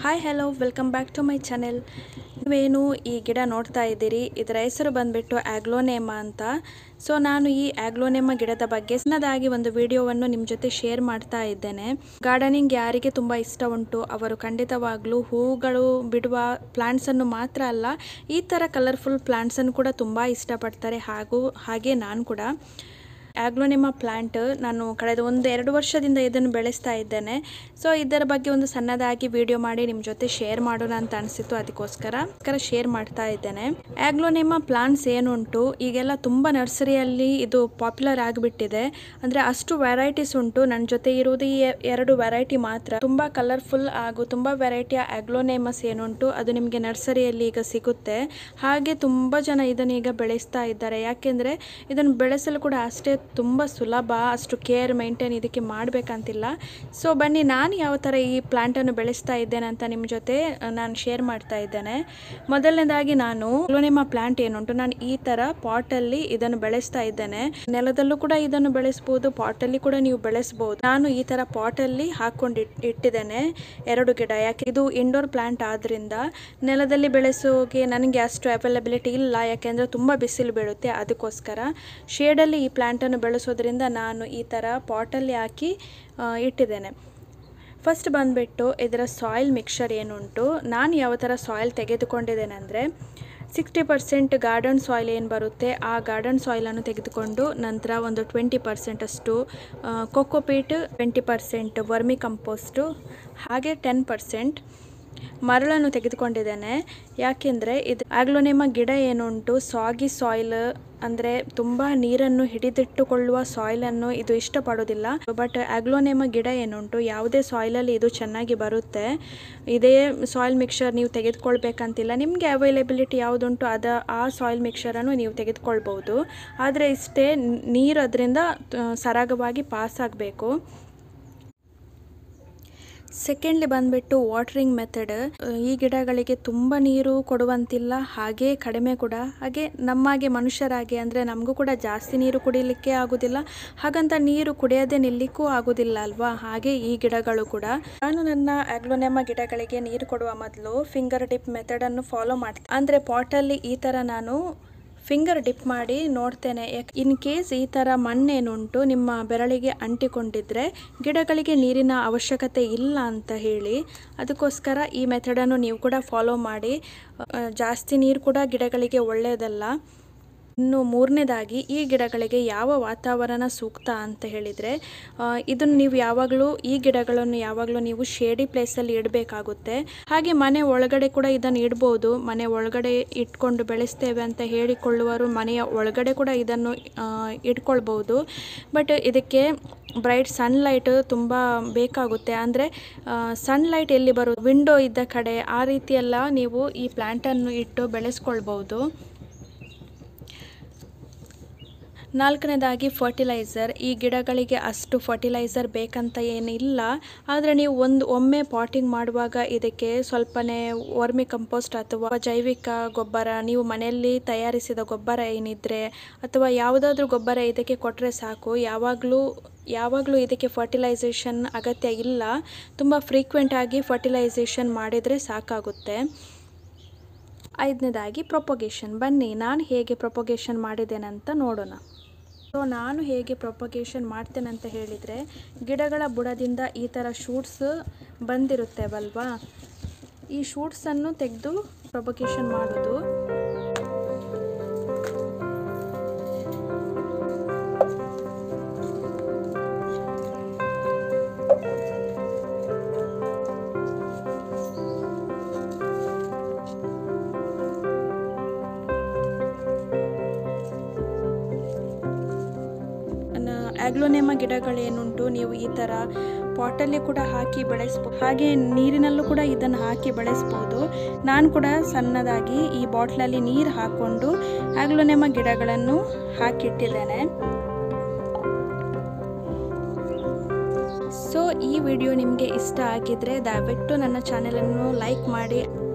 Hi hello welcome back to my channel. ನೀವೇನು ಈ ಗಿಡ ನೋಡ್ತಾ ಇದ್ದೀರಿ, ಇದರ ಹೆಸರು ಬಂದುಬಿಟ್ಟು ಆಗ್ಲೋನೇಮಾ ಅಂತ. ಸೊ ನಾನು ಈ ಆಗ್ಲೋನೇಮಾ ಗಿಡದ ಬಗ್ಗೆ ಸಣ್ಣದಾಗಿ ಒಂದು ವಿಡಿಯೋವನ್ನು ನಿಮ್ಮ ಜೊತೆ ಶೇರ್ ಮಾಡ್ತಾ ಇದ್ದೇನೆ. ಗಾರ್ಡನಿಂಗ್ ಯಾರಿಗೆ ತುಂಬ ಇಷ್ಟ ಉಂಟು ಅವರು ಖಂಡಿತವಾಗ್ಲೂ ಹೂಗಳು ಬಿಡುವ ಪ್ಲಾಂಟ್ಸನ್ನು ಮಾತ್ರ ಅಲ್ಲ, ಈ ಥರ ಕಲರ್ಫುಲ್ ಪ್ಲಾಂಟ್ಸನ್ನು ಕೂಡ ತುಂಬ ಇಷ್ಟಪಡ್ತಾರೆ. ಹಾಗೆ ನಾನು ಕೂಡ ಆಗ್ಲೋನೇಮಾ ಪ್ಲಾಂಟ್ ನಾನು ಕಳೆದ 1-2 ವರ್ಷದಿಂದ ಇದನ್ನು ಬೆಳೆಸ್ತಾ ಇದ್ದೇನೆ. ಸೊ ಇದರ ಬಗ್ಗೆ ಒಂದು ಸಣ್ಣದಾಗಿ ವಿಡಿಯೋ ಮಾಡಿ ನಿಮ್ಮ ಜೊತೆ ಶೇರ್ ಮಾಡೋಣ ಅಂತ ಅನಿಸಿತ್ತು, ಅದಕ್ಕೋಸ್ಕರ ಶೇರ್ ಮಾಡ್ತಾ ಇದ್ದೇನೆ. ಆಗ್ಲೋನೇಮಾ ಪ್ಲಾಂಟ್ಸ್ ಏನುಂಟು ಈಗೆಲ್ಲ ತುಂಬ ನರ್ಸರಿಯಲ್ಲಿ ಇದು ಪಾಪ್ಯುಲರ್ ಆಗಿಬಿಟ್ಟಿದೆ. ಅಂದರೆ ಅಷ್ಟು ವೆರೈಟೀಸ್ ಉಂಟು. ನನ್ನ ಜೊತೆ ಇರುವುದು ಈ 2 ವೆರೈಟಿ ಮಾತ್ರ. ತುಂಬ ಕಲರ್ಫುಲ್ ಹಾಗೂ ತುಂಬ ವೆರೈಟಿಯ ಆಗ್ಲೋನೇಮಸ್ ಏನುಂಟು ಅದು ನಿಮಗೆ ನರ್ಸರಿಯಲ್ಲಿ ಈಗ ಸಿಗುತ್ತೆ. ಹಾಗೆ ತುಂಬ ಜನ ಇದನ್ನು ಈಗ ಬೆಳೆಸ್ತಾ ಇದ್ದಾರೆ. ಯಾಕೆಂದರೆ ಇದನ್ನು ಬೆಳೆಸಲು ಕೂಡ ಅಷ್ಟೇ ತುಂಬ ಸುಲಭ, ಅಷ್ಟು ಕೇರ್ ಮೇಂಟೈನ್ ಇದಕ್ಕೆ ಮಾಡಬೇಕಂತಿಲ್ಲ. ಸೊ ಬನ್ನಿ ನಾನು ಯಾವ ಥರ ಈ ಪ್ಲಾಂಟನ್ನು ಬೆಳೆಸ್ತಾ ಇದ್ದೇನೆ ಅಂತ ನಿಮ್ಮ ಜೊತೆ ನಾನು ಶೇರ್ ಮಾಡ್ತಾ ಇದ್ದೇನೆ. ಮೊದಲನೇದಾಗಿ ನಾನು ಆಗ್ಲೋನೇಮಾ ಪ್ಲಾಂಟ್ ಏನುಂಟು ನಾನು ಈ ಥರ ಪಾಟಲ್ಲಿ ಇದನ್ನು ಬೆಳೆಸ್ತಾ ಇದ್ದೇನೆ. ನೆಲದಲ್ಲೂ ಕೂಡ ಇದನ್ನು ಬೆಳೆಸ್ಬೋದು, ಪಾಟಲ್ಲಿ ಕೂಡ ನೀವು ಬೆಳೆಸ್ಬೋದು. ನಾನು ಈ ಥರ ಪಾಟಲ್ಲಿ ಹಾಕೊಂಡು ಇಟ್ಟಿದ್ದೇನೆ 2 ಗಿಡ. ಯಾಕೆ ಇದು ಇಂಡೋರ್ ಪ್ಲಾಂಟ್ ಆದ್ರಿಂದ ನೆಲದಲ್ಲಿ ಬೆಳೆಸೋಕೆ ನನಗೆ ಅಷ್ಟು ಅವೈಲಬಿಲಿಟಿ ಇಲ್ಲ, ಯಾಕೆಂದರೆ ತುಂಬ ಬಿಸಿಲು ಬೀಳುತ್ತೆ. ಅದಕ್ಕೋಸ್ಕರ ಶೇಡಲ್ಲಿ ಈ ಪ್ಲಾಂಟನ್ನು ಬೆಳೆಸೋದ್ರಿಂದ ನಾನು ಈ ಥರ ಪಾಟಲ್ಲಿ ಹಾಕಿ ಇಟ್ಟಿದ್ದೇನೆ. ಫಸ್ಟ್ ಬಂದುಬಿಟ್ಟು ಇದರ ಸಾಯಿಲ್ ಮಿಕ್ಸರ್ ಏನುಂಟು ನಾನು ಯಾವ ಥರ ಸಾಯಿಲ್ ತೆಗೆದುಕೊಂಡಿದ್ದೇನೆ ಅಂದರೆ 60% ಗಾರ್ಡನ್ ಸಾಯಿಲ್ ಏನು ಬರುತ್ತೆ ಆ ಗಾರ್ಡನ್ ಸಾಯಿಲನ್ನು ತೆಗೆದುಕೊಂಡು ನಂತರ ಒಂದು 20% ಅಷ್ಟು ಕೊಕೊಪೀಟ್, 20% ವರ್ಮಿ ಕಂಪೋಸ್ಟು, ಹಾಗೆ 10% ಮರಳನ್ನು ತೆಗೆದುಕೊಂಡಿದ್ದೇನೆ. ಯಾಕೆಂದರೆ ಇದು ಆಗ್ಲೋನೇಮಾ ಗಿಡ ಏನುಂಟು ಸಾಗಿ ಸಾಯಿಲ್ ಅಂದರೆ ತುಂಬ ನೀರನ್ನು ಹಿಡಿದಿಟ್ಟುಕೊಳ್ಳುವ ಸಾಯಿಲನ್ನು ಇದು ಇಷ್ಟಪಡೋದಿಲ್ಲ. ಬಟ್ ಆಗ್ಲೋನೇಮಾ ಗಿಡ ಏನುಂಟು ಯಾವುದೇ ಸಾಯಿಲಲ್ಲಿ ಇದು ಚೆನ್ನಾಗಿ ಬರುತ್ತೆ. ಇದೇ ಸಾಯಿಲ್ ಮಿಕ್ಸರ್ ನೀವು ತೆಗೆದುಕೊಳ್ಬೇಕಂತಿಲ್ಲ, ನಿಮಗೆ ಅವೈಲಬಿಲಿಟಿ ಯಾವುದುಂಟು ಆ ಸಾಯಿಲ್ ಮಿಕ್ಸರನ್ನು ನೀವು ತೆಗೆದುಕೊಳ್ಬೋದು. ಆದರೆ ಇಷ್ಟೇ, ನೀರು ಅದರಿಂದ ಸರಾಗವಾಗಿ ಪಾಸ್ ಆಗಬೇಕು. ಸೆಕೆಂಡ್ಲಿ ಬಂದುಬಿಟ್ಟು ವಾಟ್ರಿಂಗ್ ಮೆಥಡ್. ಈ ಗಿಡಗಳಿಗೆ ತುಂಬ ನೀರು ಕೊಡುವಂತಿಲ್ಲ, ಹಾಗೆ ಕಡಿಮೆ ಕೂಡ. ಹಾಗೆ ನಮ್ಮಾಗೆ ಮನುಷ್ಯರಾಗೆ ಅಂದರೆ ನಮಗೂ ಕೂಡ ಜಾಸ್ತಿ ನೀರು ಕುಡಿಲಿಕ್ಕೆ ಆಗೋದಿಲ್ಲ, ಹಾಗಂತ ನೀರು ಕುಡಿಯೋದೇ ನಿಲ್ಲಿಕ್ಕೂ ಆಗೋದಿಲ್ಲ ಅಲ್ವಾ. ಹಾಗೆ ಈ ಗಿಡಗಳು ಕೂಡ. ನಾನು ನನ್ನ ಆಗ್ಲೋನೇಮಾ ಗಿಡಗಳಿಗೆ ನೀರು ಕೊಡುವ ಮೊದಲು ಫಿಂಗರ್ ಡಿಪ್ ಮೆಥಡನ್ನು ಫಾಲೋ ಮಾಡ್ತೀನಿ. ಅಂದರೆ ಪಾಟಲ್ಲಿ ಈ ಥರ ನಾನು ಫಿಂಗರ್ ಡಿಪ್ ಮಾಡಿ ನೋಡ್ತೇನೆ. ಇನ್ ಕೇಸ್ ಈ ಥರ ಮಣ್ಣೇನುಂಟು ನಿಮ್ಮ ಬೆರಳಿಗೆ ಅಂಟಿಕೊಂಡಿದ್ರೆ ಗಿಡಗಳಿಗೆ ನೀರಿನ ಅವಶ್ಯಕತೆ ಇಲ್ಲ ಅಂತ ಹೇಳಿ, ಅದಕ್ಕೋಸ್ಕರ ಈ ಮೆಥಡನ್ನು ನೀವು ಕೂಡ ಫಾಲೋ ಮಾಡಿ. ಜಾಸ್ತಿ ನೀರು ಕೂಡ ಗಿಡಗಳಿಗೆ ಒಳ್ಳೆಯದಲ್ಲ. ಇನ್ನು ಮೂರನೇದಾಗಿ ಈ ಗಿಡಗಳಿಗೆ ಯಾವ ವಾತಾವರಣ ಸೂಕ್ತ ಅಂತ ಹೇಳಿದರೆ ಇದನ್ನು ನೀವು ಈ ಗಿಡಗಳನ್ನು ಯಾವಾಗಲೂ ನೀವು ಶೇಡಿ ಪ್ಲೇಸಲ್ಲಿ ಇಡಬೇಕಾಗುತ್ತೆ. ಹಾಗೆ ಮನೆ ಒಳಗಡೆ ಕೂಡ ಇದನ್ನು ಇಡ್ಬೋದು. ಮನೆ ಒಳಗಡೆ ಇಟ್ಕೊಂಡು ಬೆಳೆಸ್ತೇವೆ ಅಂತ ಹೇಳಿಕೊಳ್ಳುವರು ಮನೆಯ ಒಳಗಡೆ ಕೂಡ ಇದನ್ನು ಇಟ್ಕೊಳ್ಬೋದು. ಬಟ್ ಇದಕ್ಕೆ ಬ್ರೈಟ್ ಸನ್ಲೈಟ್ ತುಂಬ ಬೇಕಾಗುತ್ತೆ. ಅಂದರೆ ಸನ್ಲೈಟ್ ಎಲ್ಲಿ ಬರೋದು, ವಿಂಡೋ ಇದ್ದ ಕಡೆ ಆ ರೀತಿಯೆಲ್ಲ ನೀವು ಈ ಪ್ಲ್ಯಾಂಟನ್ನು ಇಟ್ಟು ಬೆಳೆಸ್ಕೊಳ್ಬೋದು. ನಾಲ್ಕನೇದಾಗಿ ಫರ್ಟಿಲೈಸರ್. ಈ ಗಿಡಗಳಿಗೆ ಅಷ್ಟು ಫರ್ಟಿಲೈಸರ್ ಬೇಕಂತ ಏನಿಲ್ಲ, ಆದರೆ ನೀವು ಒಮ್ಮೆ ಪಾಟಿಂಗ್ ಮಾಡುವಾಗ ಇದಕ್ಕೆ ಸ್ವಲ್ಪನೇ ವರ್ಮಿ ಕಂಪೋಸ್ಟ್ ಅಥವಾ ಜೈವಿಕ ಗೊಬ್ಬರ, ನೀವು ಮನೆಯಲ್ಲಿ ತಯಾರಿಸಿದ ಗೊಬ್ಬರ ಏನಿದ್ರೆ ಅಥವಾ ಯಾವುದಾದ್ರೂ ಗೊಬ್ಬರ ಇದಕ್ಕೆ ಕೊಟ್ಟರೆ ಸಾಕು. ಯಾವಾಗಲೂ ಇದಕ್ಕೆ ಫರ್ಟಿಲೈಸೇಷನ್ ಅಗತ್ಯ ಇಲ್ಲ, ತುಂಬ ಫ್ರೀಕ್ವೆಂಟ್ ಆಗಿ ಫರ್ಟಿಲೈಸೇಷನ್ ಮಾಡಿದರೆ ಸಾಕಾಗುತ್ತೆ. 5ನೇದಾಗಿ ಪ್ರೊಪಗೇಷನ್. ಬನ್ನಿ ನಾನು ಹೇಗೆ ಪ್ರೊಪಗೇಷನ್ ಮಾಡಿದ್ದೇನೆ ಅಂತ ನೋಡೋಣ. ಸೊ ನಾನು ಹೇಗೆ ಪ್ರೊಪಗೇಷನ್ ಮಾಡ್ತೇನೆ ಅಂತ ಹೇಳಿದರೆ, ಗಿಡಗಳ ಬುಡದಿಂದ ಈ ಥರ ಶೂಟ್ಸ್ ಬಂದಿರುತ್ತೇವಲ್ವಾ, ಈ ಶೂಟ್ಸನ್ನು ತೆಗೆದು ಪ್ರೊಪಗೇಷನ್ ಮಾಡೋದು. ಆಗ್ಲೋನೇಮಾ ಗಿಡಗಳೇನುಂಟು ನೀವು ಈ ಥರ ಪಾಟಲ್ಲಿ ಕೂಡ ಹಾಕಿ ಬೆಳೆಸ್ಬೋದು, ಹಾಗೆ ನೀರಿನಲ್ಲೂ ಕೂಡ ಇದನ್ನು ಹಾಕಿ ಬೆಳೆಸ್ಬೋದು. ನಾನು ಕೂಡ ಸಣ್ಣದಾಗಿ ಈ ಬಾಟ್ಲಲ್ಲಿ ನೀರು ಹಾಕ್ಕೊಂಡು ಆಗ್ಲೋನೇಮಾ ಗಿಡಗಳನ್ನು ಹಾಕಿಟ್ಟಿದ್ದೇನೆ. ಸೊ ಈ ವಿಡಿಯೋ ನಿಮಗೆ ಇಷ್ಟ ಆಗಿದ್ದರೆ ದಯವಿಟ್ಟು ನನ್ನ ಚಾನೆಲನ್ನು ಲೈಕ್ ಮಾಡಿ.